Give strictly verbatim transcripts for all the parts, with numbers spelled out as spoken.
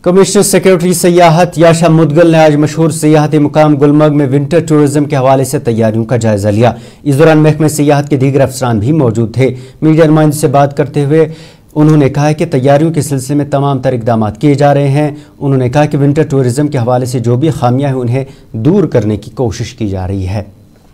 Commissioner secretary सियाहत याशा मुदगल ने आज मशहूर सियाहती मुकाम गुलमर्ग में विंटर टूरिज्म के हवाले से तैयारियों का जायजा लिया। इस दौरान महकमे सियाहत के दीगर अफसरान भी मौजूद थे। मीडिया नुमाइंदे से बात करते हुए उन्होंने कहा कि तैयारियों के सिलसिले में तमाम तर इकदाम किए जा रहे हैं। उन्होंने कहा कि विंटर टूरिज्म के हवाले से जो भी खामियां हैं उन्हें दूर करने की कोशिश की जा रही है।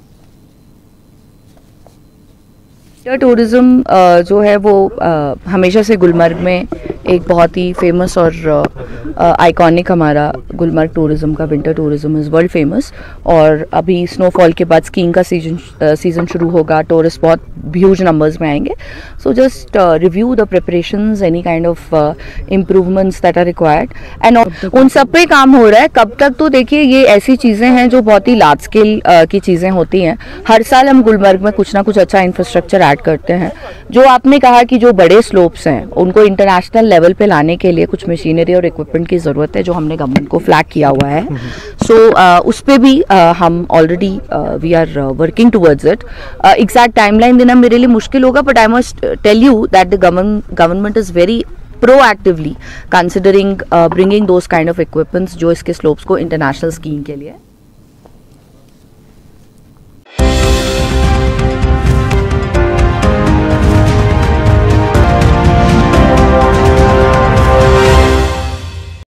विंटर टूरिज्म जो है वो हमेशा से गुलमर्ग में एक बहुत ही फेमस और आइकॉनिक हमारा गुलमर्ग टूरिज्म का winter tourism is world famous. और अभी स्नोफॉल के बाद स्कीइंग का सीजन सीज़न शुरू होगा, टूरिस्ट बहुत ह्यूज नंबर्स में आएंगे। So just review the preparations, any kind of improvements that are required and उन सब पे काम हो रहा है। कब तक तो देखिए ये ऐसी चीज़ें हैं जो बहुत ही लार्ज स्केल uh, की चीज़ें होती हैं। हर साल हम गुलमर्ग में कुछ ना कुछ अच्छा इंफ्रास्ट्रक्चर ऐड करते हैं। जो आपने कहा कि जो बड़े स्लोप्स हैं उनको इंटरनेशनल लेवल पे लाने के लिए कुछ मशीनरी और इक्विपमेंट की ज़रूरत है जो हमने गवर्नमेंट को फ्लैग किया हुआ है। सो so, uh, उस पर भी uh, हम already we are working towards it. Exact timeline देना मेरे लिए मुश्किल होगा, but I must tell you that the government is very proactively considering uh, bringing those kind of equipments जो इसके slopes को international skiing के लिए